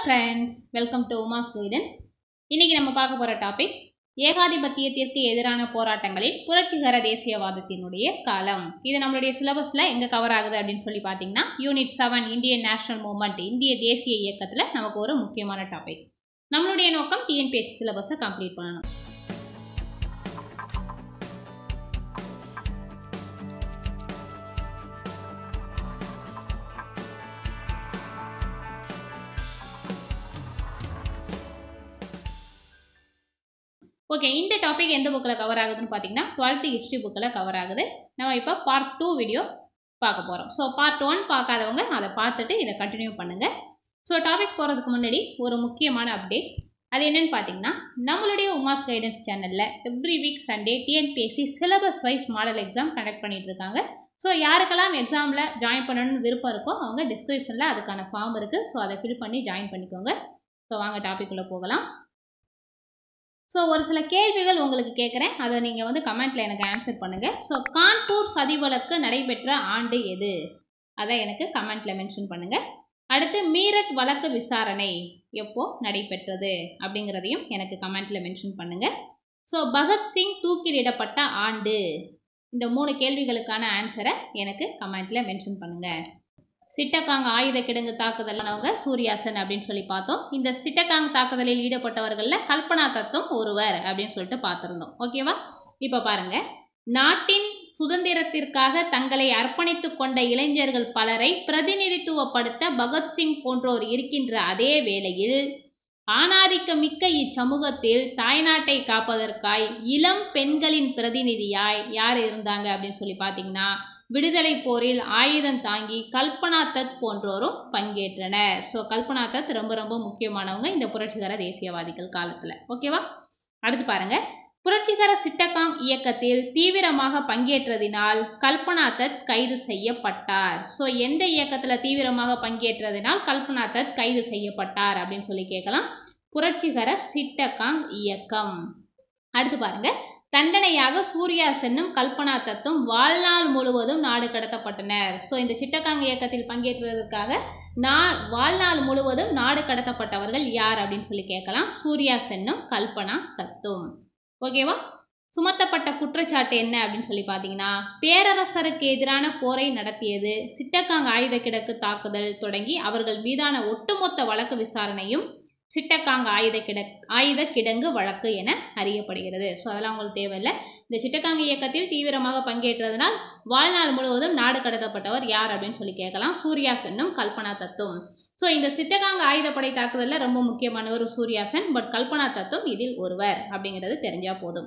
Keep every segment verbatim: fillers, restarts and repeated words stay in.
friends, welcome to Uma's Guidance. இன்னைக்கு நம்ம பார்க்க போற டாபிக் ஏகாதிபத்தியத்திற்கு எதிரான போராட்டங்களில் புரட்சிகர தேசியவாதத்தினுடைய காலம். இது நம்மளுடைய சிலபஸ்ல எங்க கவர் ஆகுது அப்படின்னு சொல்லி பாத்தீங்கன்னா unit seven Indian national movement இந்திய தேசிய இயக்கத்துல நமக்கு ஒரு முக்கியமான டாபிக். நம்மளுடைய நோக்கம் டிஎன்பிஎஸ்சி சிலபஸை கம்ப்ளீட் பண்ணணும். ஓகே, இந்த டாபிக் எந்த புக்கில் கவர் ஆகுதுன்னு பார்த்தீங்கன்னா டுவெல்த் ஹிஸ்ட்ரி புக்கில் கவர் ஆகுது. நம்ம இப்போ பார்ட் டூ வீடியோ பார்க்க போகிறோம். ஸோ பார்ட் ஒன் பார்க்காதவங்க அதை பார்த்துட்டு இதை கண்டினியூ பண்ணுங்கள். ஸோ டாபிக் போகிறதுக்கு முன்னாடி ஒரு முக்கியமான அப்டேட். அது என்னென்னு பார்த்தீங்கன்னா நம்மளுடைய உமாஸ் கைடன்ஸ் சேனலில் every week Sunday TNPSC syllabus wise model exam conduct பண்ணிட்டு இருக்காங்க. ஸோ யாருக்கெல்லாம் எக்ஸாமில் ஜாயின் பண்ணணும்னு விருப்பம் இருக்கோ அவங்க டிஸ்கிரிப்ஷனில் அதுக்கான ஃபார்ம் இருக்குது. ஸோ அதை ஃபில் பண்ணி ஜாயின் பண்ணிக்கோங்க. ஸோ வாங்க டாபிக் உள்ள போகலாம். ஸோ ஒரு சில கேள்விகள் உங்களுக்கு கேட்குறேன், அதை நீங்கள் வந்து கமெண்ட்டில் எனக்கு ஆன்சர் பண்ணுங்கள். ஸோ கான்பூர் சதி வழக்கு நடைபெற்ற ஆண்டு எது, அதை எனக்கு கமெண்ட்டில் மென்ஷன் பண்ணுங்கள். அடுத்து மீரட் வழக்கு விசாரணை எப்போ நடைபெற்றது அப்படிங்கிறதையும் எனக்கு கமெண்ட்டில் மென்ஷன் பண்ணுங்கள். ஸோ பகத்சிங் தூக்கிலிடப்பட்ட ஆண்டு, இந்த மூணு கேள்விகளுக்கான ஆன்சரை எனக்கு கமெண்ட்டில் மென்ஷன் பண்ணுங்கள். சிட்டகாங் ஆயுத கிடங்கு தாக்குதலானவங்க சூர்யாசன் அப்படின்னு சொல்லி பார்த்தோம். இந்த சிட்டகாங் தாக்குதலில் ஈடுபட்டவர்களில் கல்பனா தத்தும் ஒருவர் அப்படின்னு சொல்லிட்டு பார்த்துருந்தோம். ஓகேவா? இப்போ பாருங்க, நாட்டின் சுதந்திரத்திற்காக தங்களை அர்ப்பணித்து கொண்ட இளைஞர்கள் பலரை பிரதிநிதித்துவப்படுத்த பகத்சிங் போன்றோர் இருக்கின்ற அதே வேளையில் ஆணாதிக்க மிக்க இச்சமூகத்தில் தாய்நாட்டை காப்பதற்காய் இளம் பெண்களின் பிரதிநிதியாய் யார் இருந்தாங்க அப்படின்னு சொல்லி பார்த்தீங்கன்னா விடுதலை போரில் ஆயுதம் தாங்கி கல்பனா தத் போன்றோரும் பங்கேற்றனர். ஸோ கல்பனா தத் ரொம்ப ரொம்ப முக்கியமானவங்க இந்த புரட்சிகர தேசியவாதிகள் காலத்தில். ஓகேவா? அடுத்து பாருங்க, புரட்சிகர சிட்டகாங் இயக்கத்தில் தீவிரமாக பங்கேற்றதினால் கல்பனா தத் கைது செய்யப்பட்டார். ஸோ எந்த இயக்கத்தில் தீவிரமாக பங்கேற்றதினால் கல்பனா தத் கைது செய்யப்பட்டார் அப்படின்னு சொல்லி கேட்கலாம். புரட்சிகர சிட்டகாங் இயக்கம். அடுத்து பாருங்க, தண்டனையாக சூர்யா சென்னும் கல்பனா தத்தும் வாழ்நாள் முழுவதும் நாடு கடத்தப்பட்டனர். ஸோ இந்த சிட்டகாங் இயக்கத்தில் பங்கேற்றுவதற்காக நா வாழ்நாள் முழுவதும் நாடு கடத்தப்பட்டவர்கள் யார் அப்படின்னு சொல்லி கேட்கலாம். சூர்யா சென்னும் கல்பனா தத்தும். ஓகேவா? சுமத்தப்பட்ட குற்றச்சாட்டு என்ன அப்படின்னு சொல்லி பார்த்தீங்கன்னா பேரரசருக்கு எதிரான போரை நடத்தியது, சிட்டகாங் ஆயுத கிடங்கு தாக்குதல் தொடங்கி அவர்கள் மீதான ஒட்டுமொத்த வழக்கு விசாரணையும் சிட்டகாங் ஆயுத கிட ஆயுத கிடங்கு வழக்கு என அறியப்படுகிறது. ஸோ அதெல்லாம் உங்களுக்கு தேவையில்லை. இந்த சிட்டகாங் இயக்கத்தில் தீவிரமாக பங்கேற்றதனால் வாழ்நாள் முழுவதும் நாடு கடத்தப்பட்டவர் யார் அப்படின்னு சொல்லி கேட்கலாம். சூர்யா சென்னும் கல்பனா தத்தும். ஸோ இந்த சிட்டகாங் ஆயுதப்படை தாக்குதலில் ரொம்ப முக்கியமானவர் சூர்யா சென், பட் கல்பனா தத்தும் இதில் ஒருவர் அப்படிங்கிறது தெரிஞ்சா போதும்.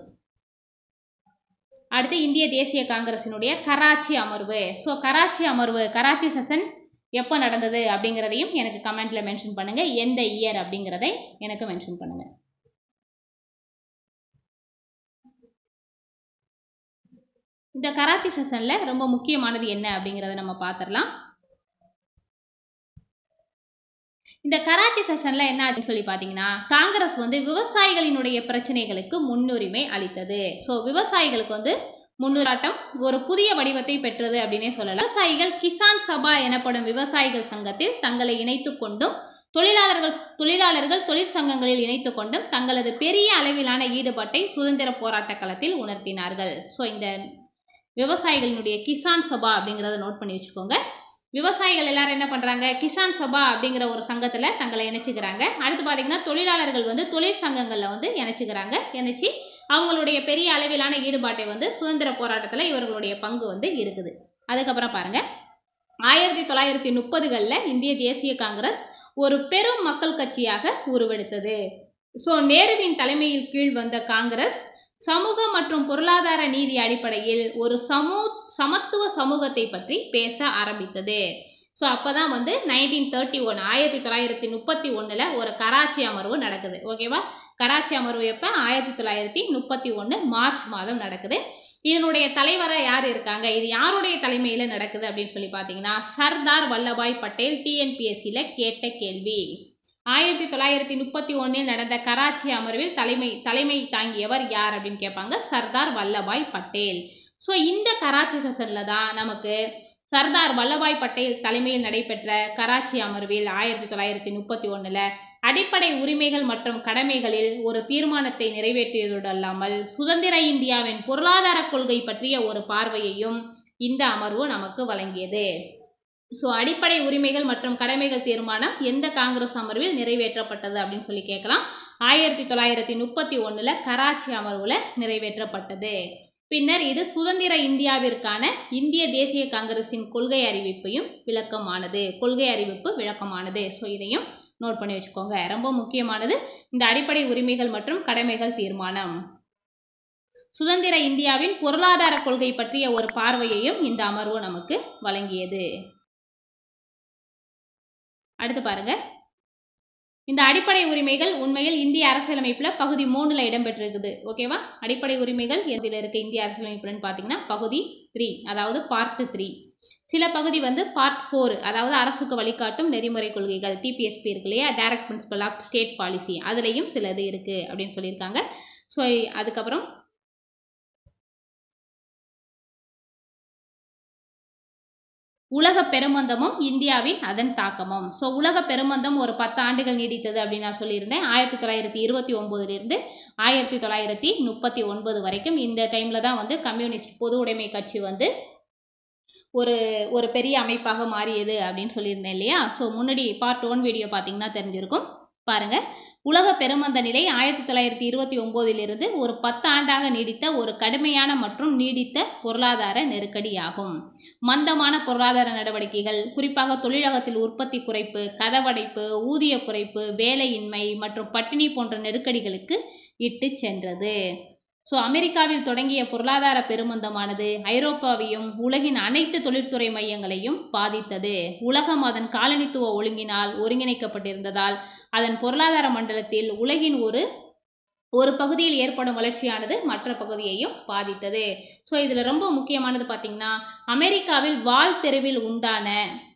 அடுத்து இந்திய தேசிய காங்கிரசினுடைய கராச்சி அமர்வு. ஸோ கராச்சி அமர்வு, கராச்சி செஷன் எப்போ நடந்தது அப்படிங்கிறதையும் எனக்கு கமெண்ட்ல மென்ஷன் பண்ணுங்க. எந்த இயர் அப்படிங்கிறதை எனக்கு மென்ஷன் பண்ணுங்க. இந்த கராச்சி செஷன்ல ரொம்ப முக்கியமானது என்ன அப்படிங்கிறத நம்ம பார்த்துடலாம். இந்த கராச்சி செஷன்ல என்ன ஆச்சுன்னு சொல்லி பார்த்தீங்கன்னா காங்கிரஸ் வந்து விவசாயிகளினுடைய பிரச்சனைகளுக்கு முன்னுரிமை அளித்தது. ஸோ விவசாயிகளுக்கு வந்து முன்னுராட்டம் ஒரு புதிய வடிவத்தை பெற்றது அப்படின்னே சொல்லலாம். விவசாயிகள் கிசான் சபா எனப்படும் விவசாயிகள் சங்கத்தில் தங்களை இணைத்து கொண்டும் தொழிலாளர்கள் தொழிலாளர்கள் தொழிற்சங்கங்களில் இணைத்து கொண்டும் தங்களது பெரிய அளவிலான ஈடுபாட்டை சுதந்திர போராட்ட களத்தில் உணர்த்தினார்கள். ஸோ இந்த விவசாயிகளினுடைய கிசான் சபா அப்படிங்கிறத நோட் பண்ணி வச்சுக்கோங்க. விவசாயிகள் எல்லாரும் என்ன பண்றாங்க, கிசான் சபா அப்படிங்கிற ஒரு சங்கத்துல தங்களை இணைச்சுக்கிறாங்க. அடுத்து பார்த்தீங்கன்னா தொழிலாளர்கள் வந்து தொழிற்சங்கங்கள்ல வந்து இணைச்சுக்கிறாங்க. இணைச்சி அவங்களுடைய பெரிய அளவிலான ஈடுபாட்டை வந்து சுதந்திர போராட்டத்தில் இவர்களுடைய பங்கு வந்து இருக்குது. அதுக்கப்புறம் பாருங்க, ஆயிரத்தி தொள்ளாயிரத்தி முப்பதுகளில் இந்திய தேசிய காங்கிரஸ் ஒரு பெரும் மக்கள் கட்சியாக உருவெடுத்தது. ஸோ நேருவின் தலைமையில் கீழ் வந்த காங்கிரஸ் சமூக மற்றும் பொருளாதார நீதி அடிப்படையில் ஒரு சமூ சமத்துவ சமூகத்தை பற்றி பேச ஆரம்பித்தது. ஸோ அப்போதான் வந்து நைன்டீன் தேர்ட்டி ஒன் ஆயிரத்தி தொள்ளாயிரத்தி முப்பத்தி ஒன்றில் ஒரு கராச்சி அமர்வு நடக்குது. ஓகேவா? கராச்சி அமர்வு எப்போ? ஆயிரத்தி தொள்ளாயிரத்தி முப்பத்தி ஒன்று மார்ச் மாதம் நடக்குது. இதனுடைய தலைவராக யார் இருக்காங்க, இது யாருடைய தலைமையில் நடக்குது அப்படின்னு சொல்லி பார்த்தீங்கன்னா சர்தார் வல்லபாய் பட்டேல். டிஎன்பிஎஸ்சியில் கேட்ட கேள்வி. ஆயிரத்தி தொள்ளாயிரத்தி முப்பத்தி ஒன்றில் நடந்த கராச்சி அமர்வில் தலைமை தலைமை தாங்கியவர் யார் அப்படின்னு கேட்பாங்க. சர்தார் வல்லபாய் பட்டேல். ஸோ இந்த கராச்சி செஷனில் தான் நமக்கு சர்தார் வல்லபாய் பட்டேல் தலைமையில் நடைபெற்ற கராச்சி அமர்வில் ஆயிரத்தி தொள்ளாயிரத்தி முப்பத்தி ஒன்றில் அடிப்படை உரிமைகள் மற்றும் கடமைகளில் ஒரு தீர்மானத்தை நிறைவேற்றியதோடு அல்லாமல் சுதந்திர இந்தியாவின் பொருளாதார கொள்கை பற்றிய ஒரு பார்வையையும் இந்த அமர்வு நமக்கு வழங்கியது. ஸோ அடிப்படை உரிமைகள் மற்றும் கடமைகள் தீர்மானம் எந்த காங்கிரஸ் அமர்வில் நிறைவேற்றப்பட்டது அப்படின்னு சொல்லி கேட்கலாம். ஆயிரத்தி தொள்ளாயிரத்தி முப்பத்தி ஒன்றில் கராச்சி அமர்வில் நிறைவேற்றப்பட்டது. பின்னர் இது சுதந்திர இந்தியாவிற்கான இந்திய தேசிய காங்கிரசின் கொள்கை அறிவிப்பையும் விளக்கமானது கொள்கை அறிவிப்பு விளக்கமானது. ஸோ இதையும் நோட் பண்ணி வச்சுக்கோங்க. ரொம்ப முக்கியமானது இந்த அடிப்படை உரிமைகள் மற்றும் கடமைகள் தீர்மானம். சுதந்திர இந்தியாவின் பொருளாதார கொள்கை பற்றிய ஒரு பார்வையையும் இந்த அமர்வு நமக்கு வழங்கியது. அடுத்து பாருங்க, இந்த அடிப்படை உரிமைகள் உண்மையில் இந்திய அரசியலமைப்பில் பகுதி மூணுல இடம்பெற்றிருக்குது. ஓகேவா? அடிப்படை உரிமைகள் எதில் இருக்க இந்திய அரசியலமைப்புன்னு பார்த்தீங்கன்னா பகுதி த்ரீ, அதாவது பார்ட் த்ரீ. சில பகுதி வந்து பார்ட் ஃபோர், அதாவது அரசுக்கு வழிகாட்டும் நெறிமுறை கொள்கைகள், டிபிஎஸ்பி இருக்கு இல்லையா, direct principle of state policy, அதுலேயும் சில இது இருக்கு அப்படின்னு சொல்லியிருக்காங்க. ஸோ அதுக்கப்புறம் உலக பெருமந்தமும் இந்தியாவின் அதன் தாக்கமும். ஸோ உலக பெருமந்தம் ஒரு பத்து ஆண்டுகள் நீடித்தது அப்படின்னு நான் சொல்லியிருந்தேன். ஆயிரத்தி தொள்ளாயிரத்தி இருபத்தி ஒன்பதுலேருந்து ஆயிரத்தி தொள்ளாயிரத்தி முப்பத்தி ஒன்பது வரைக்கும். இந்த டைமில் தான் வந்து கம்யூனிஸ்ட் பொது உடைமை கட்சி வந்து ஒரு ஒரு பெரிய அமைப்பாக மாறியது அப்படின்னு சொல்லியிருந்தேன் இல்லையா. ஸோ முன்னாடி பார்ட் ஒன் வீடியோ பார்த்தீங்கன்னா தெரிஞ்சிருக்கும். பாருங்க, உலக பெருமந்த நிலை ஆயிரத்தி தொள்ளாயிரத்தி இருபத்தி ஒம்போதிலிருந்து ஒரு பத்து ஆண்டாக நீடித்த ஒரு கடுமையான மற்றும் நீடித்த பொருளாதார நெருக்கடியாகும். மந்தமான பொருளாதார நடவடிக்கைகள், குறிப்பாக தொழிலகத்தில் உற்பத்தி குறைப்பு, கதவடைப்பு, ஊதிய குறைப்பு, வேலையின்மை மற்றும் பட்டினி போன்ற நெருக்கடிகளுக்கு இட்டு சென்றது. ஸோ அமெரிக்காவில் தொடங்கிய பொருளாதார பெருமந்தமானது ஐரோப்பாவையும் உலகின் அனைத்து தொழில்துறை மையங்களையும் பாதித்தது. உலகம் அதன் காலனித்துவ ஒழுங்கினால் ஒருங்கிணைக்கப்பட்டிருந்ததால் அதன் பொருளாதார மண்டலத்தில் உலகின் ஒரு ஒரு பகுதியில் ஏற்படும் வளர்ச்சியானது மற்ற பகுதியையும் பாதித்தது. ஸோ இதில் ரொம்ப முக்கியமானது பார்த்தீங்கன்னா, அமெரிக்காவில் வால் தெருவில் உண்டான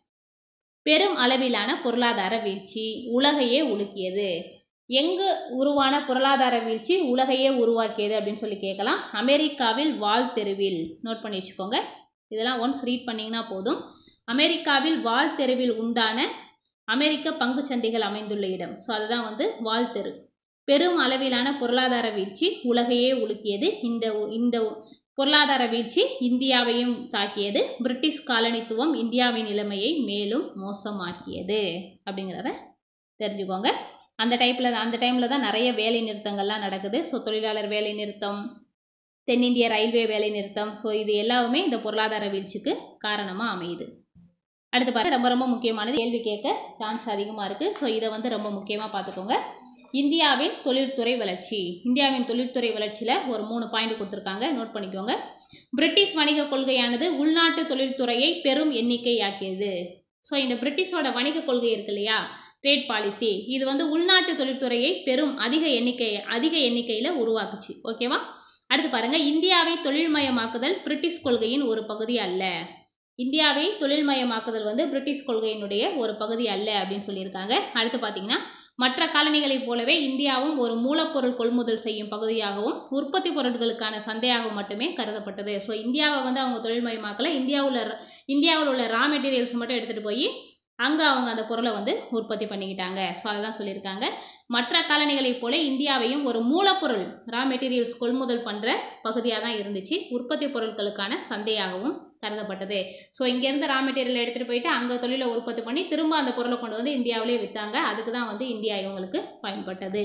பெரும் அளவிலான பொருளாதார வீழ்ச்சி உலகையே உலுக்கியது. எங்கு உருவான பொருளாதார வீழ்ச்சி உலகையே உருவாக்கியது அப்படின்னு சொல்லி கேட்கலாம். அமெரிக்காவில் வால் தெருவில். நோட் பண்ணி வச்சுக்கோங்க. இதெல்லாம் ஒன்ஸ் ரீட் பண்ணிங்கன்னா போதும். அமெரிக்காவில் வால் தெருவில் உண்டான அமெரிக்க பங்கு சந்தைகள் அமைந்துள்ள இடம். ஸோ அதுதான் வந்து வால் தெரு. பெரும் அளவிலான பொருளாதார வீழ்ச்சி உலகையே உலுக்கியது. இந்த இந்த பொருளாதார வீழ்ச்சி இந்தியாவையும் தாக்கியது. பிரிட்டிஷ் காலனித்துவம் இந்தியாவின் நிலைமையை மேலும் மோசமாக்கியது அப்படிங்கிறத தெரிஞ்சுக்கோங்க. அந்த டைப்பில் அந்த டைமில் தான் நிறைய வேலை நிறுத்தங்கள்லாம் நடக்குது. ஸோ தொழிலாளர் வேலை நிறுத்தம், தென்னிந்திய ரயில்வே வேலை நிறுத்தம், ஸோ இது எல்லாமே இந்த பொருளாதார வீழ்ச்சிக்கு காரணமாக அமையுது. அடுத்து பாருங்க, ரொம்ப ரொம்ப முக்கியமானது, கேள்வி கேட்க சான்ஸ் அதிகமாக இருக்குது. ஸோ இதை வந்து ரொம்ப முக்கியமாக பார்த்துக்கோங்க. இந்தியாவின் தொழில்துறை வளர்ச்சி. இந்தியாவின் தொழில்துறை வளர்ச்சியில் ஒரு மூணு பாயிண்ட் கொடுத்துருக்காங்க, நோட் பண்ணிக்கோங்க. பிரிட்டிஷ் வணிக கொள்கையானது உள்நாட்டு தொழில்துறையை பெரும் எண்ணிக்கையாக்கியது. ஸோ இந்த பிரிட்டிஷோட வணிக கொள்கை இருக்கு இல்லையா, ட்ரேட் பாலிசி, இது வந்து உள்நாட்டு தொழில்துறையை பெரும் அதிக எண்ணிக்கை அதிக எண்ணிக்கையில் உருவாக்குச்சு. ஓகேவா? அடுத்து பாருங்க, இந்தியாவை தொழில்மயமாக்குதல் பிரிட்டிஷ் கொள்கையின் ஒரு பகுதி அல்ல. இந்தியாவை தொழில்மயமாக்குதல் வந்து பிரிட்டிஷ் கொள்கையினுடைய ஒரு பகுதி அல்ல அப்படின்னு சொல்லியிருக்காங்க. அடுத்து பார்த்தீங்கன்னா, மற்ற காலனிகளைப் போலவே இந்தியாவும் ஒரு மூலப்பொருள் கொள்முதல் செய்யும் பகுதியாகவும் உற்பத்தி பொருட்களுக்கான சந்தையாகவும் மட்டுமே கருதப்பட்டது. ஸோ இந்தியாவை வந்து அவங்க தொழில்மயமாக்கல. இந்தியாவில் இந்தியாவில் உள்ள ரா மெட்டீரியல்ஸ் மட்டும் எடுத்துகிட்டு போய் அங்கே அவங்க அந்த பொருளை வந்து உற்பத்தி பண்ணிக்கிட்டாங்க. ஸோ அதுதான் சொல்லியிருக்காங்க. மற்ற காலனிகளைப் போல இந்தியாவையும் ஒரு மூலப்பொருள் ரா மெட்டீரியல்ஸ் கொள்முதல் பண்ணுற பகுதியாக தான் இருந்துச்சு. உற்பத்தி பொருட்களுக்கான சந்தையாகவும் கருதப்பட்டது. ஸோ இங்கேருந்து ரா மெட்டீரியல் எடுத்துகிட்டு போயிட்டு அங்கே தொழிலை உற்பத்தி பண்ணி திரும்ப அந்த பொருளை கொண்டு வந்து இந்தியாவிலே விற்றாங்க. அதுக்கு தான் வந்து இந்தியா இவங்களுக்கு பயன்பட்டது.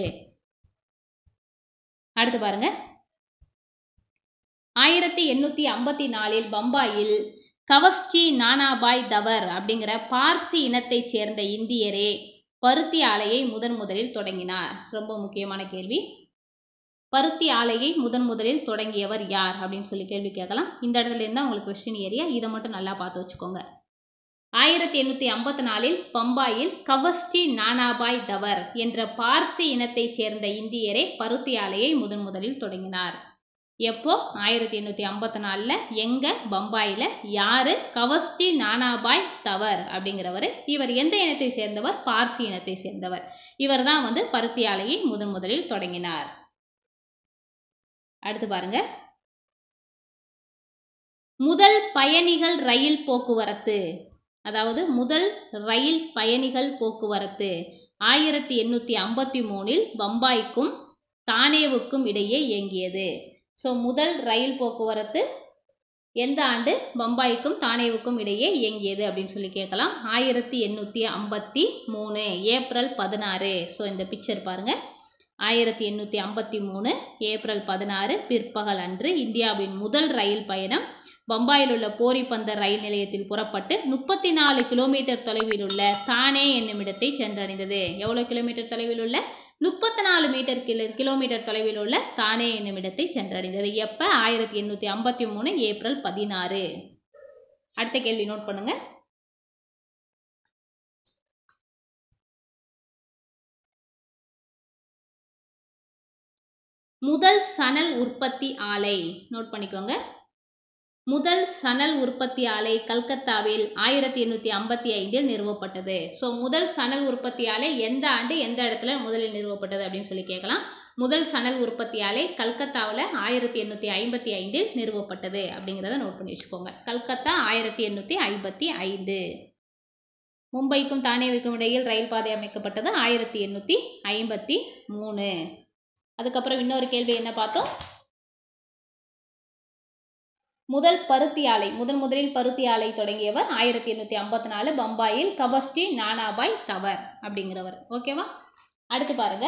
அடுத்து பாருங்க, ஆயிரத்தி எண்ணூற்றி ஐம்பத்தி நாலில் பம்பாயில் கவஸ்ஜி நானாபாய் தவர் அப்படிங்கிற பார்சி இனத்தைச் சேர்ந்த இந்தியரே பருத்தி ஆலையை முதன் முதலில் தொடங்கினார். ரொம்ப முக்கியமான கேள்வி. பருத்தி ஆலையை முதன் முதலில் தொடங்கியவர் யார் அப்படின்னு சொல்லி கேள்வி கேட்கலாம். இந்த இடத்துல இருந்தால் உங்களுக்கு கொஸ்டின் ஏரியா, இதை மட்டும் நல்லா பார்த்து வச்சுக்கோங்க. ஆயிரத்தி எண்ணூற்றி ஐம்பத்தி நாலில் பம்பாயில் கவஸ்ஜி நானாபாய் தவர் என்ற பார்சி இனத்தைச் சேர்ந்த இந்தியரே பருத்தி ஆலையை முதன் முதலில் தொடங்கினார். எப்போ? ஆயிரத்தி எண்ணூற்றி ஐம்பத்தி நாலில் எங்கே? பம்பாயில். யார்? கவஸ்ஜி நானாபாய் தவர் அப்படிங்கிறவர். இவர் எந்த இனத்தை சேர்ந்தவர்? பார்சி இனத்தை சேர்ந்தவர். இவர் தான் வந்து பருத்தி ஆலையை முதன் முதலில் தொடங்கினார். அடுத்து பாருங்க, முதல் பயணிகள் ரயில் போக்குவரத்து, அதாவது முதல் ரயில் பயணிகள் போக்குவரத்து ஆயிரத்தி எண்ணூற்றி ஐம்பத்தி மூணில் பம்பாய்க்கும் தானேவுக்கும் இடையே இயங்கியது. ஸோ முதல் ரயில் போக்குவரத்து எந்த ஆண்டு பம்பாய்க்கும் தானேவுக்கும் இடையே இயங்கியது அப்படின்னு சொல்லி கேட்கலாம். ஆயிரத்தி எண்ணூற்றி ஐம்பத்தி மூணு ஏப்ரல் பதினாறு. ஸோ இந்த பிக்சர் பாருங்கள். ஆயிரத்தி எண்ணூற்றி ஐம்பத்தி மூணு ஏப்ரல் பதினாறு பிற்பகல் அன்று இந்தியாவின் முதல் ரயில் பயணம் பம்பாயில் உள்ள போரிபந்தர் ரயில் நிலையத்தில் புறப்பட்டு முப்பத்தி நாலு கிலோமீட்டர் தொலைவில் உள்ள தானே என்னும் இடத்தை சென்றடைந்தது. எவ்வளோ கிலோமீட்டர் தொலைவில் உள்ள? முப்பத்தி நாலு மீட்டர் கிலோ கிலோமீட்டர் தொலைவில் உள்ள தானே என்னும் இடத்தை சென்றடைந்தது. எப்போ? ஆயிரத்தி எண்ணூற்றி ஐம்பத்தி மூணு ஏப்ரல் பதினாறு. அடுத்த கேள்வி நோட் பண்ணுங்க. முதல் சணல் உற்பத்தி ஆலை நோட் பண்ணிக்கோங்க. முதல் சணல் உற்பத்தி ஆலை கல்கத்தாவில் ஆயிரத்தி எண்ணூற்றி ஐம்பத்தி ஐந்தில் நிறுவப்பட்டது. ஸோ முதல் சணல் உற்பத்தி ஆலை எந்த ஆண்டு எந்த இடத்துல முதலில் நிறுவப்பட்டது அப்படின்னு சொல்லி கேட்கலாம். முதல் சணல் உற்பத்தி ஆலை கல்கத்தாவில் ஆயிரத்தி எண்ணூற்றி ஐம்பத்தி ஐந்தில் நிறுவப்பட்டது அப்படிங்கிறத நோட் பண்ணி வச்சுக்கோங்க. கல்கத்தா ஆயிரத்தி எண்ணூற்றி ஐம்பத்தி ஐந்து. மும்பைக்கும் தானேவுக்கும் இடையில் ரயில் பாதை அமைக்கப்பட்டது ஆயிரத்தி எண்ணூற்றி ஐம்பத்தி மூணு. அதுக்கப்புறம் இன்னொரு கேள்வி என்ன பார்த்தோம்? முதல் பருத்தி ஆலை முதன் முதலில் பருத்தி ஆலை தொடங்கியவர் ஆயிரத்தி எண்ணூற்றி ஐம்பத்தி நாலு பம்பாயில் கபஸ்டி நானாபாய் தவர் அப்படிங்கிறவர். ஓகேவா? அடுத்து பாருங்க.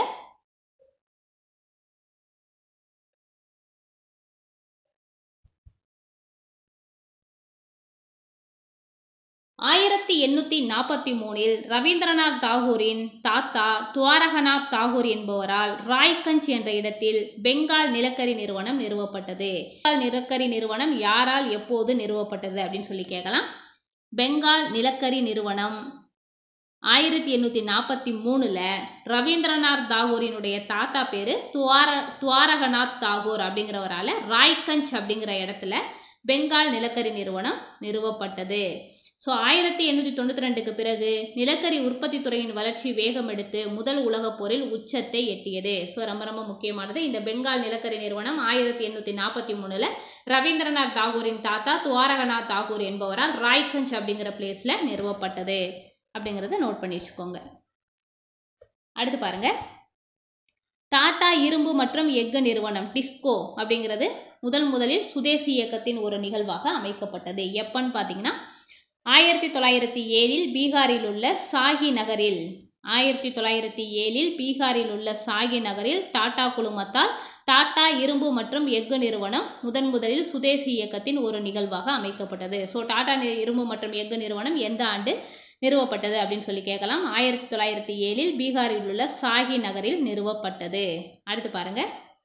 ஆயிரத்தி எண்ணூற்றி நாற்பத்தி மூணில் ரவீந்திரநாத் தாகூரின் தாத்தா துவாரகநாத் தாகூர் என்பவரால் ராய்கஞ்ச் என்ற இடத்தில் பெங்கால் நிலக்கரி நிறுவனம் நிறுவப்பட்டது. பெங்கால் நிலக்கரி நிறுவனம் யாரால் எப்போது நிறுவப்பட்டது அப்படின்னு சொல்லி கேட்கலாம். பெங்கால் நிலக்கரி நிறுவனம் ஆயிரத்தி எண்ணூற்றி நாற்பத்தி மூணுல ரவீந்திரநாத் தாகூரினுடைய தாத்தா பேரு துவார துவாரகநாத் தாகூர் அப்படிங்கிறவரால் ராய்கஞ்ச் அப்படிங்கிற இடத்துல பெங்கால் நிலக்கரி நிறுவனம் நிறுவப்பட்டது. ஸோ ஆயிரத்தி எண்ணூற்றி தொண்ணூற்றி ரெண்டுக்கு பிறகு நிலக்கரி உற்பத்தி துறையின் வளர்ச்சி வேகம் எடுத்து முதல் உலகப் போரில் உச்சத்தை எட்டியது. ஸோ ரொம்ப ரொம்ப முக்கியமானது. இந்த பெங்கால் நிலக்கரி நிறுவனம் ஆயிரத்தி எண்ணூற்றி நாற்பத்தி மூணுல ரவீந்திரநாத் தாகூரின் தாத்தா துவாரகநாத் தாகூர் என்பவரால் ராய்கஞ்ச் அப்படிங்கிற பிளேஸ்ல நிறுவப்பட்டது அப்படிங்கிறத நோட் பண்ணி வச்சுக்கோங்க. அடுத்து பாருங்க. டாடா இரும்பு மற்றும் எஃகு நிறுவனம் டிஸ்கோ அப்படிங்கிறது முதல் முதலில் சுதேசி இயக்கத்தின் ஒரு நிகழ்வாக அமைக்கப்பட்டது. எப்பன்னு பார்த்தீங்கன்னா ஆயிரத்தி தொள்ளாயிரத்தி ஏழில் பீகாரில் உள்ள சாகி நகரில் ஆயிரத்தி தொள்ளாயிரத்தி ஏழில் பீகாரில் உள்ள சாகி நகரில் டாடா குழுமத்தால் டாடா இரும்பு மற்றும் எஃகு நிறுவனம் முதன் முதலில் சுதேசி இயக்கத்தின் ஒரு நிகழ்வாக அமைக்கப்பட்டது. ஸோ டாடா இரும்பு மற்றும் எஃகு நிறுவனம் எந்த ஆண்டு நிறுவப்பட்டது அப்படின்னு சொல்லி கேட்கலாம். ஆயிரத்தி தொள்ளாயிரத்தி ஏழில் பீகாரில் உள்ள சாகி நகரில் நிறுவப்பட்டது. அடுத்து பாருங்க.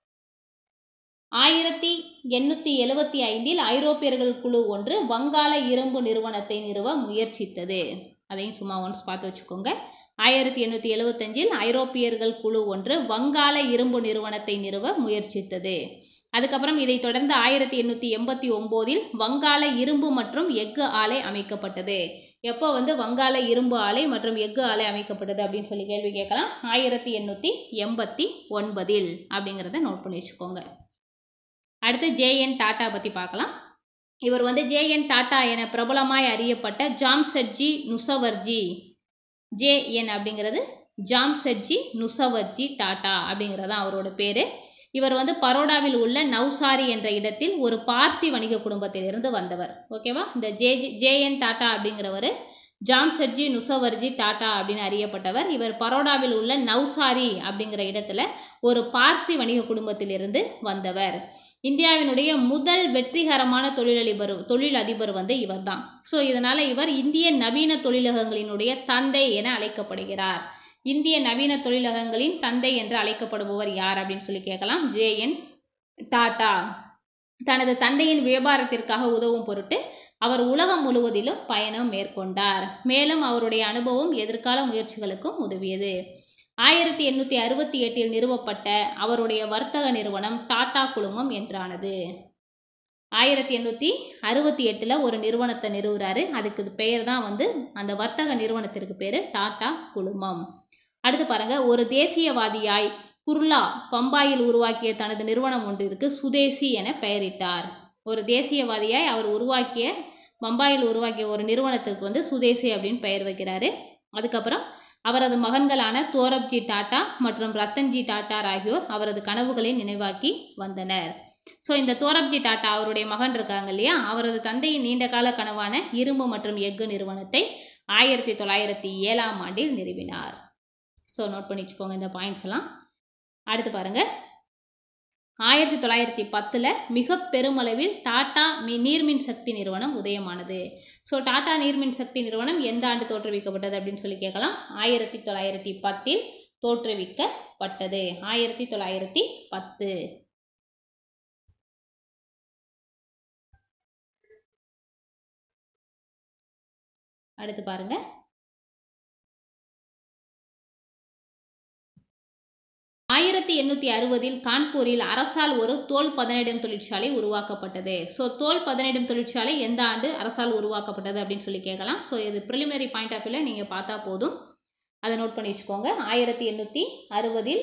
ஆயிரத்தி எண்ணூற்றி எழுபத்தி ஐந்தில் ஐரோப்பியர்கள் குழு ஒன்று வங்காள இரும்பு நிறுவனத்தை நிறுவ முயற்சித்தது. அதையும் சும்மா ஒன்ஸ் பார்த்து வச்சுக்கோங்க. ஆயிரத்தி எண்ணூற்றி எழுபத்தஞ்சில் ஐரோப்பியர்கள் குழு ஒன்று வங்காள இரும்பு நிறுவனத்தை நிறுவ முயற்சித்தது. அதுக்கப்புறம் இதை தொடர்ந்து ஆயிரத்தி எண்ணூற்றி எண்பத்தி ஒம்போதில் வங்காள இரும்பு மற்றும் எஃகு ஆலை அமைக்கப்பட்டது. எப்போ வந்து வங்காள இரும்பு ஆலை மற்றும் எஃகு ஆலை அமைக்கப்பட்டது அப்படின்னு சொல்லி கேள்வி கேட்கலாம். ஆயிரத்தி எண்ணூற்றி எண்பத்தி ஒன்பதில் அப்படிங்கிறத நோட் பண்ணி வச்சுக்கோங்க. அடுத்து ஜே என் டாட்டா பற்றி பார்க்கலாம். இவர் வந்து ஜே என் டாட்டா என பிரபலமாய் அறியப்பட்ட ஜாம்செட்ஜி நுசவர்ஜி ஜே என் அப்படிங்கிறது ஜாம்செட்ஜி நுசவர்ஜி டாட்டா அப்படிங்கிறது தான் அவரோட பேர். இவர் வந்து பரோடாவில் உள்ள நவ்சாரி என்ற இடத்தில் ஒரு பார்சி வணிக குடும்பத்திலிருந்து வந்தவர். ஓகேவா? இந்த ஜே ஜே என் டாட்டா அப்படிங்கிறவர் ஜாம்செட்ஜி நுசவர்ஜி டாட்டா அப்படின்னு அறியப்பட்டவர். இவர் பரோடாவில் உள்ள நவ்சாரி அப்படிங்கிற இடத்துல ஒரு பார்சி வணிக குடும்பத்திலிருந்து வந்தவர். இந்தியாவினுடைய முதல் வெற்றிகரமான தொழிலதிபர் தொழிலதிபர் வந்து இவர் தான். ஸோ இதனால் இவர் இந்திய நவீன தொழிலகங்களினுடைய தந்தை என அழைக்கப்படுகிறார். இந்திய நவீன தொழிலகங்களின் தந்தை என்று அழைக்கப்படுபவர் யார் அப்படின்னு சொல்லி கேட்கலாம். ஜே என் டாட்டா தனது தந்தையின் வியாபாரத்திற்காக உதவும் பொருட்டு அவர் உலகம் முழுவதிலும் பயணம் மேற்கொண்டார். மேலும் அவருடைய அனுபவம் எதிர்கால முயற்சிகளுக்கும் உதவியது. ஆயிரத்தி எண்ணூற்றி அறுபத்தி எட்டில் நிறுவப்பட்ட அவருடைய வர்த்தக நிறுவனம் டாடா குழுமம் என்றானது. ஆயிரத்தி எண்ணூற்றி அறுபத்தி எட்டில் ஒரு நிறுவனத்தை நிறுவுறாரு. அதுக்கு பெயர் தான் வந்து அந்த வர்த்தக நிறுவனத்திற்கு பேர் டாடா குழுமம். அடுத்து பாருங்க. ஒரு தேசியவாதியாய் குர்லா பம்பாயில் உருவாக்கிய தனது நிறுவனம் ஒன்றிற்கு சுதேசி என பெயரிட்டார். ஒரு தேசியவாதியாய் அவர் உருவாக்கிய பம்பாயில் உருவாக்கிய ஒரு நிறுவனத்திற்கு வந்து சுதேசி அப்படின்னு பெயர் வைக்கிறாரு. அதுக்கப்புறம் அவரது மகன்களான தோரப்ஜி டாட்டா மற்றும் ரத்தன்ஜி டாட்டா ஆகியோர் அவரது கனவுகளை நினைவாக்கி வந்தனர். ஸோ இந்த தோரப்ஜி டாட்டா அவருடைய மகன் இருக்காங்க இல்லையா, அவரது தந்தையின் நீண்டகால கனவான இரும்பு மற்றும் எஃகு நிறுவனத்தை ஆயிரத்தி தொள்ளாயிரத்தி ஏழாம் ஆண்டில் நிறுவினார். ஸோ நோட் பண்ணி வச்சுக்கோங்க இந்த பாயிண்ட்ஸ் எல்லாம். அடுத்து பாருங்க, ஆயிரத்தி தொள்ளாயிரத்தி பத்தில் மிக பெருமளவில் டாடா மி நீர்மின் சக்தி நிறுவனம் உதயமானது. ஸோ டாடா நீர்மின் சக்தி நிறுவனம் எந்த ஆண்டு தோற்றுவிக்கப்பட்டது அப்படின்னு சொல்லி கேட்கலாம். ஆயிரத்தி தொள்ளாயிரத்தி பத்தில் தோற்றுவிக்கப்பட்டது. ஆயிரத்தி தொள்ளாயிரத்தி பத்து. அடுத்து பாருங்க, ஆயிரத்தி எண்ணூற்றி அறுபதில் கான்பூரில் அரசால் ஒரு தோல் பதனிடும் தொழிற்சாலை உருவாக்கப்பட்டது. ஸோ தோல் பதனிடும் தொழிற்சாலை எந்த ஆண்டு அரசால் உருவாக்கப்பட்டது அப்படின்னு சொல்லி கேட்கலாம். ஸோ இது ப்ரிலிமினரி பாயிண்ட் ஆஃப் வியூவில் நீங்கள் பார்த்தா போதும், அதை நோட் பண்ணி வச்சுக்கோங்க. ஆயிரத்தி எண்ணூற்றி அறுபதில்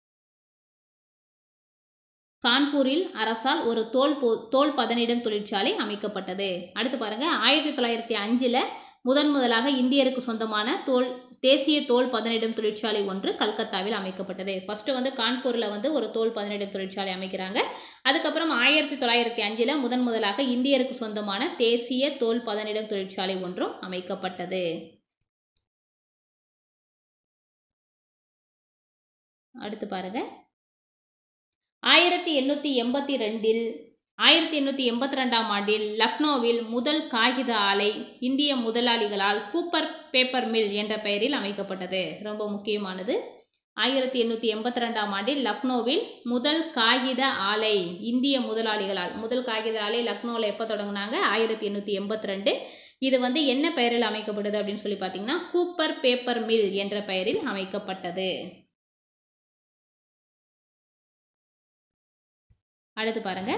கான்பூரில் அரசால் ஒரு தோல் தோல் பதனிடும் தொழிற்சாலை அமைக்கப்பட்டது. அடுத்து பாருங்க, ஆயிரத்தி தொள்ளாயிரத்தி அஞ்சில் முதன் முதலாக இந்தியருக்கு சொந்தமான தோல் தேசிய தோல் பதனிடும் தொழிற்சாலை ஒன்று கல்கத்தாவில் அமைக்கப்பட்டது. ஃபர்ஸ்ட் வந்து கான்பூரில் வந்து ஒரு தோல் பதனிடும் தொழிற்சாலை அமைக்கிறாங்க. அதுக்கப்புறம் ஆயிரத்தி தொள்ளாயிரத்தி அஞ்சில் முதன் முதலாக இந்தியருக்கு சொந்தமான தேசிய தோல் பதனிடும் தொழிற்சாலை ஒன்றும் அமைக்கப்பட்டது. அடுத்து பாருங்க, ஆயிரத்தி எண்ணூற்றி எண்பத்தி ரெண்டில் ஆயிரத்தி எண்ணூற்றி எண்பத்தி ரெண்டாம் ஆண்டில் லக்னோவில் முதல் காகித ஆலை இந்திய முதலாளிகளால் கூப்பர் பேப்பர் மில் என்ற பெயரில் அமைக்கப்பட்டது. ரொம்ப முக்கியமானது. ஆயிரத்தி எண்ணூற்றி எண்பத்தி ரெண்டாம் ஆண்டில் லக்னோவில் முதல் காகித ஆலை இந்திய முதலாளிகளால், முதல் காகித ஆலை லக்னோவில் எப்போ தொடங்கினாங்க? ஆயிரத்தி எண்ணூற்றி எண்பத்தி ரெண்டு. இது வந்து என்ன பெயரில் அமைக்கப்பட்டது அப்படின்னு சொல்லி பார்த்தீங்கன்னா கூப்பர் பேப்பர் மில் என்ற பெயரில் அமைக்கப்பட்டது. அடுத்து பாருங்க,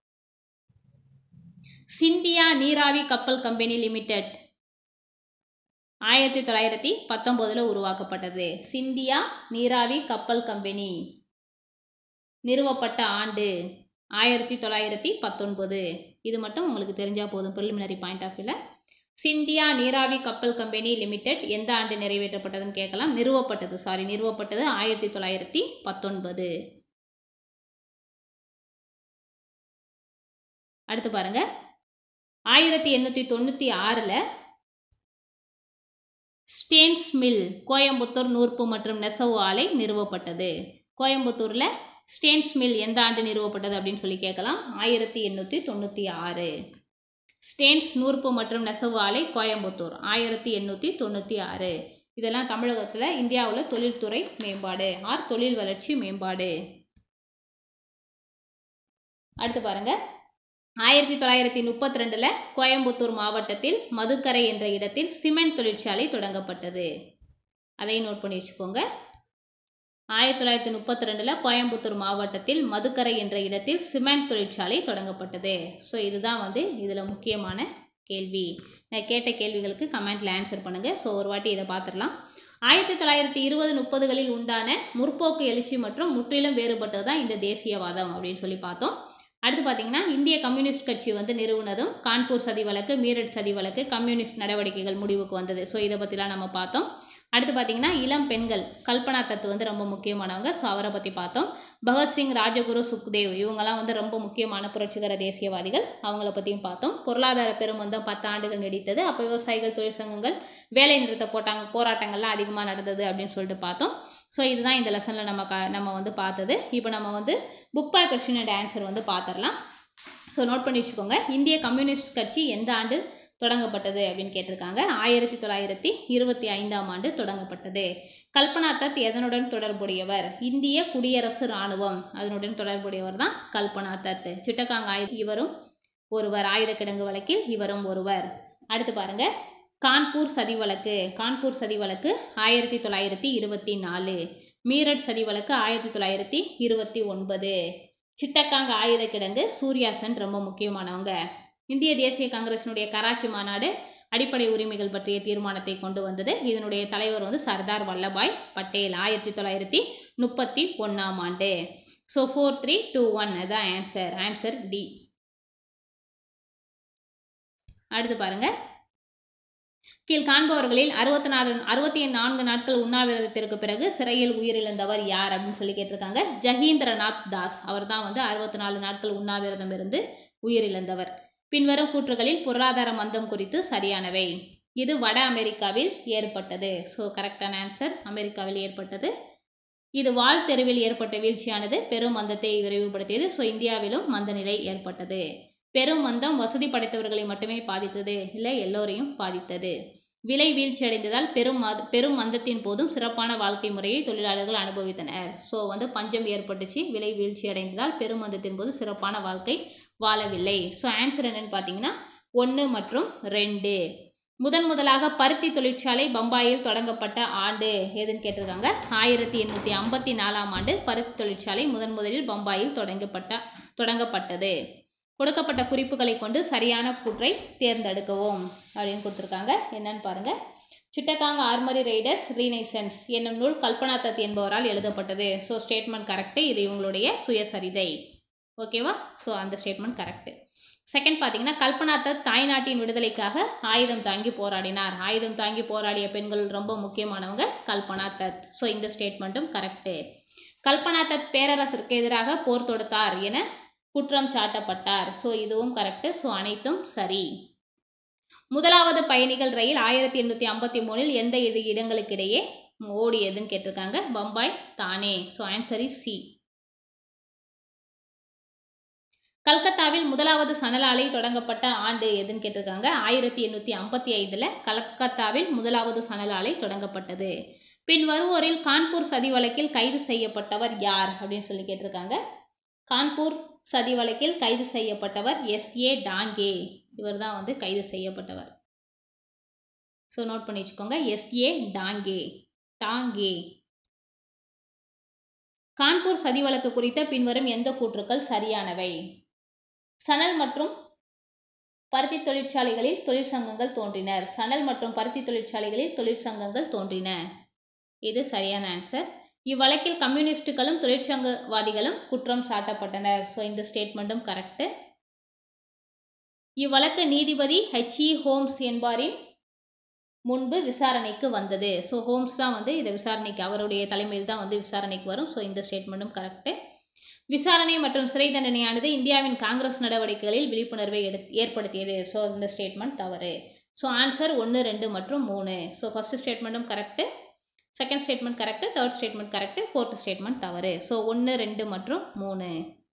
சிந்தியா நீராவி கப்பல் கம்பெனி லிமிடெட் ஆயிரத்தி தொள்ளாயிரத்தி பத்தொன்பதுல உருவாக்கப்பட்டது. சிந்தியா நீராவி கப்பல் கம்பெனி நிறுவப்பட்ட ஆண்டு ஆயிரத்தி தொள்ளாயிரத்தி பத்தொன்பது. இது மட்டும் உங்களுக்கு தெரிஞ்சா போதும் ப்ரிலிமினரி பாயிண்ட் ஆஃப் வியூல. சிந்தியா நீராவி கப்பல் கம்பெனி லிமிடெட் எந்த ஆண்டு நிறைவேற்றப்பட்டதுன்னு கேட்கலாம். நிறுவப்பட்டது சாரி நிறுவப்பட்டது ஆயிரத்தி தொள்ளாயிரத்தி பத்தொன்பது. அடுத்து பாருங்க, ஆயிரத்தி எண்ணூற்றி தொண்ணூற்றி ஆறில் ஸ்டேன்ஸ் மில் கோயம்புத்தூர் நூற்பு மற்றும் நெசவு ஆலை நிறுவப்பட்டது. கோயம்புத்தூரில் ஸ்டேன்ஸ் மில் எந்த ஆண்டு நிறுவப்பட்டது அப்படின்னு சொல்லி கேட்கலாம். ஆயிரத்தி எண்ணூற்றி தொண்ணூற்றி ஆறு. ஸ்டேன்ஸ் நூற்பு மற்றும் நெசவு ஆலை கோயம்புத்தூர் ஆயிரத்தி எண்ணூற்றி தொண்ணூற்றி ஆறு. இதெல்லாம் தமிழகத்தில் இந்தியாவில் தொழில்துறை மேம்பாடு ஆர் தொழில் வளர்ச்சி மேம்பாடு. அடுத்து பாருங்க, ஆயிரத்தி தொள்ளாயிரத்தி முப்பத்தி ரெண்டில் கோயம்புத்தூர் மாவட்டத்தில் மதுக்கரை என்ற இடத்தில் சிமெண்ட் தொழிற்சாலை தொடங்கப்பட்டது. அதையும் நோட் பண்ணி வச்சுக்கோங்க. ஆயிரத்தி தொள்ளாயிரத்தி முப்பத்தி ரெண்டில் கோயம்புத்தூர் மாவட்டத்தில் மதுக்கரை என்ற இடத்தில் சிமெண்ட் தொழிற்சாலை தொடங்கப்பட்டது. ஸோ இதுதான் வந்து இதில் முக்கியமான கேள்வி. நான் கேட்ட கேள்விகளுக்கு கமெண்ட்டில் ஆன்சர் பண்ணுங்கள். ஸோ ஒரு வாட்டி இதை பார்த்துடலாம். ஆயிரத்தி தொள்ளாயிரத்தி இருபது முப்பதுகளில் உண்டான முற்போக்கு எழுச்சி மற்றும் முற்றிலும் வேறுபட்டது தான் இந்த தேசியவாதம் அப்படின்னு சொல்லி பார்த்தோம். அடுத்து பார்த்தீங்கன்னா இந்திய கம்யூனிஸ்ட் கட்சி வந்து நிறுவனதும் கான்பூர் சதி வழக்கு, மீரட் சதி வழக்கு, கம்யூனிஸ்ட் நடவடிக்கைகள் முடிவுக்கு வந்தது. ஸோ இதை பற்றிலாம் நம்ம பார்த்தோம். அடுத்து பார்த்தீங்கன்னா இளம் பெண்கள் கல்பனா தத் வந்து ரொம்ப முக்கியமானவங்க. ஸோ அவரை பற்றி பார்த்தோம். பகத்சிங், ராஜகுரு, சுக்தேவ் இவங்கெல்லாம் வந்து ரொம்ப முக்கியமான புரட்சிகர தேசியவாதிகள். அவங்கள பற்றியும் பார்த்தோம். பொருளாதார பெருமந்தம் பத்து ஆண்டுகள் நீடித்தது. அப்போ விவசாயிகள், தொழிற்சங்கங்கள் வேலை நிறுத்த போட்டாங்க, போராட்டங்கள்லாம் அதிகமாக நடந்தது அப்படின்னு சொல்லிட்டு பார்த்தோம். ஸோ இதுதான் இந்த லெசனில் நம்ம க நம்ம வந்து பார்த்தது. இப்போ நம்ம வந்து book back question and answer வந்து பார்த்துடலாம். ஸோ நோட் பண்ணி வச்சுக்கோங்க. இந்திய கம்யூனிஸ்ட் கட்சி எந்த ஆண்டு தொடங்கப்பட்டது அப்படின்னு கேட்டிருக்காங்க. ஆயிரத்தி தொள்ளாயிரத்தி இருபத்தி ஐந்தாம் ஆண்டு தொடங்கப்பட்டது. கல்பனா தத் எதனுடன் தொடர்புடையவர்? இந்திய குடியரசு இராணுவம் அதனுடன் தொடர்புடையவர் தான் கல்பனா தத். சிட்டகாங் ஆயுத இவரும் ஒருவர். ஆயுத கிடங்கு வழக்கில் இவரும் ஒருவர். அடுத்து பாருங்க, கான்பூர் சதி வழக்கு. கான்பூர் சதி வழக்கு ஆயிரத்தி தொள்ளாயிரத்தி இருபத்தி நாலு. மீரட் சதி வழக்கு ஆயிரத்தி தொள்ளாயிரத்தி இருபத்தி ஒன்பது. சிட்டகாங் ஆயுத கிடங்கு சூர்யா சென் ரொம்ப முக்கியமானவங்க. இந்திய தேசிய காங்கிரசினுடைய கராச்சி மாநாடு அடிப்படை உரிமைகள் பற்றிய தீர்மானத்தை கொண்டு வந்தது. இதனுடைய தலைவர் வந்து சர்தார் வல்லபாய் பட்டேல். ஆயிரத்தி தொள்ளாயிரத்தி முப்பத்தி ஒன்றாம் ஆண்டு. So four three two one அதான் ஆன்சர். Answer D. அடுத்து பாருங்கள், கீழ் காண்பவர்களில் அறுபத்தி நாலு அறுபத்தி நான்கு நாட்கள் உண்ணாவிரதத்திற்கு பிறகு சிறையில் உயிரிழந்தவர் யார் அப்படின்னு சொல்லி கேட்டிருக்காங்க. ஜகீந்திரநாத் தாஸ் அவர் தான் வந்து அறுபத்தி நாலு நாட்கள் உண்ணாவிரதம் இருந்து உயிரிழந்தவர். பின்வரும் கூற்றுகளில் பொருளாதார மந்தம் குறித்து சரியானவை. இது வட அமெரிக்காவில் ஏற்பட்டது. ஸோ கரெக்டான ஆன்சர் அமெரிக்காவில் ஏற்பட்டது. இது வால் தெருவில் ஏற்பட்ட வீழ்ச்சியானது பெரும் மந்தத்தை விரைவுபடுத்தியது. ஸோ இந்தியாவிலும் மந்த நிலை ஏற்பட்டது. பெரும் மந்தம் வசதி படைத்தவர்களை மட்டுமே பாதித்தது, இல்லை எல்லோரையும் பாதித்தது. விலை வீழ்ச்சி அடைந்ததால் பெரும் பெரும் மந்தத்தின் போதும் சிறப்பான வாழ்க்கை முறையை தொழிலாளர்கள் அனுபவித்தனர். ஸோ வந்து பஞ்சம் ஏற்பட்டுச்சு, விலை வீழ்ச்சி அடைந்ததால் பெரும் மந்தத்தின் போது சிறப்பான வாழ்க்கை வாழவில்லை. ஸோ ஆன்சர் என்னன்னு பார்த்தீங்கன்னா ஒன்று மற்றும் ரெண்டு. முதன் முதலாக பருத்தி தொழிற்சாலை பம்பாயில் தொடங்கப்பட்ட ஆண்டு எதுன்னு கேட்டிருக்காங்க. ஆயிரத்தி எண்ணூற்றி ஐம்பத்தி நாலாம் ஆண்டு பருத்தி தொழிற்சாலை முதன் முதலில் பம்பாயில் தொடங்கப்பட்ட தொடங்கப்பட்டது. கொடுக்கப்பட்ட குறிப்புகளை கொண்டு சரியான கூற்றை தேர்ந்தெடுக்கவும் அப்படின்னு கொடுத்துருக்காங்க. என்னன்னு பாருங்க. சிட்டகாங் ஆர்மரி ரைடர்ஸ் ரீனைசன்ஸ் என்னும் நூல் கல்பனா தத் என்பவரால் எழுதப்பட்டது. So statement correct. இது இவங்களுடைய சுயசரிதை. ஓகேவா? ஸோ அந்த ஸ்டேட்மெண்ட் கரெக்டு. செகண்ட் பார்த்தீங்கன்னா, கல்பனா தத் தாய்நாட்டின் விடுதலைக்காக ஆயுதம் தாங்கி போராடினார். ஆயுதம் தாங்கி போராடிய பெண்கள் ரொம்ப முக்கியமானவங்க கல்பனா தத். ஸோ இந்த ஸ்டேட்மெண்ட்டும் கரெக்டு. கல்பனா தத் பேரரசருக்கு எதிராக போர் தொடுத்தார் என குற்றம் சாட்டப்பட்டார். ஸோ இதுவும் கரெக்டு. ஸோ அனைத்தும் சரி. முதலாவது பயணிகள் ரயில் ஆயிரத்தி எண்ணூற்றி ஐம்பத்தி மூணில் எந்த இரு இடங்களுக்கிடையே ஓடியதுன்னு கேட்டிருக்காங்க. பம்பாய், தானே. So answer is C. கல்கத்தாவில் முதலாவது சணல் ஆலை தொடங்கப்பட்ட ஆண்டு எதுன்னு கேட்டிருக்காங்க. ஆயிரத்தி எண்ணூற்றி ஐம்பத்தி ஐந்தில் கல்கத்தாவில் முதலாவது சணல் ஆலை தொடங்கப்பட்டது. பின் வருவோரில் கான்பூர் சதி வழக்கில் கைது செய்யப்பட்டவர் யார் அப்படின்னு சொல்லி கேட்டிருக்காங்க. கான்பூர் சதி வழக்கில் கைது செய்யப்பட்டவர் எஸ் ஏ டாங்கே. இவர் தான் வந்து கைது செய்யப்பட்டவர். ஸோ நோட் பண்ணி வச்சுக்கோங்க. S A Dange Dange. கான்பூர் சதி வழக்கு குறித்த பின்வரும் எந்த கூற்றுக்கள் சரியானவை? சணல் மற்றும் பருத்தி தொழிற்சாலைகளில் தொழிற்சங்கங்கள் தோன்றினர். சணல் மற்றும் பருத்தி தொழிற்சாலைகளில் தொழிற்சங்கங்கள் தோன்றின. இது சரியான ஆன்சர். இவ்வழக்கில் கம்யூனிஸ்டுகளும் தொழிற்சங்கவாதிகளும் குற்றம் சாட்டப்பட்டனர். ஸோ இந்த ஸ்டேட்மெண்ட்டும் கரெக்டு. இவ்வழக்கு நீதிபதி ஹெச் இ ஹோம்ஸ் என்பாரின் முன்பு விசாரணைக்கு வந்தது. ஸோ ஹோம்ஸ் தான் வந்து இதை விசாரணைக்கு, அவருடைய தலைமையில் தான் வந்து விசாரணைக்கு வரும். ஸோ இந்த ஸ்டேட்மெண்ட்டும் கரெக்டு. விசாரணை மற்றும் சிறை தண்டனையானது இந்தியாவின் காங்கிரஸ் நடவடிக்கைகளில் விழிப்புணர்வை ஏற்படுத்தியது. ஸோ இந்த ஸ்டேட்மெண்ட் தவறு. ஸோ ஆன்சர் ஒன்று, ரெண்டு மற்றும் மூணு. ஸோ ஃபர்ஸ்ட் ஸ்டேட்மெண்ட்டும் correct, second statement correct, third statement correct, fourth statement தவறு. ஸோ ஒன்று, ரெண்டு மற்றும் மூணு.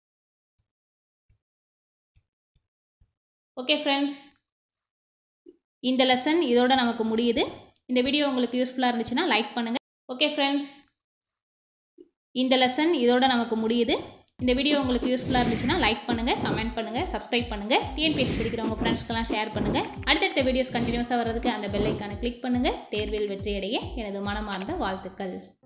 ஓகே ஃப்ரெண்ட்ஸ், இந்த லெசன் இதோட நமக்கு முடியுது. இந்த வீடியோ உங்களுக்கு யூஸ்ஃபுல்லாக இருந்துச்சுன்னா லைக் பண்ணுங்கள். ஓகே ஃப்ரெண்ட்ஸ், இந்த லெசன் இதோட நமக்கு முடியுது. இந்த வீடியோ உங்களுக்கு யூஸ்ஃபுல்லாக இருந்துச்சுன்னா லைக் பண்ணுங்கள், கமெண்ட் பண்ணுங்கள், சப்ஸ்கிரைப் பண்ணுங்கள். டிஎன்பிஎஸ்சி படிக்கிறவங்க ஃப்ரெண்ட்ஸ்க்கெல்லாம் ஷேர் பண்ணுங்கள். அடுத்தடுத்த வீடியோஸ் கண்டினியூஸாக வர்றதுக்கு அந்த பெல் ஐக்கானை கிளிக் பண்ணுங்கள். தேர்வில் வெற்றியடைய எனது மனமார்ந்த வாழ்த்துக்கள்.